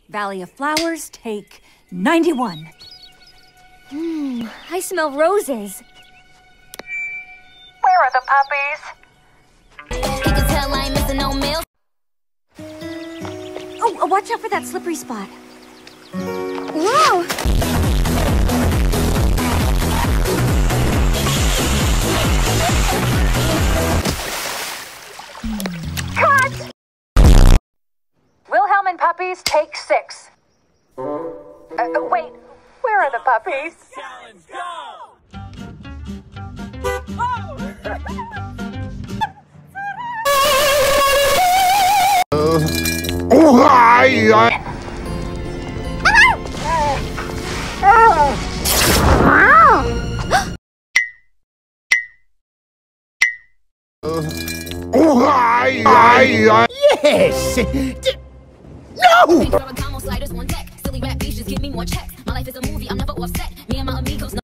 Valley of Flowers, take 91. I smell roses. Where are the puppies? You can tell I ain't missing no meals. Oh, watch out for that slippery spot. Whoa! Cut! Wilhelm and puppies, take 6. Wait, where are the puppies? Challenge, go! Oh, hi! Oh, hi! Yes! No! Sliders on deck. Silly rap beats just give me more checks. My life is a movie, I'm never offset. Me and my amigos.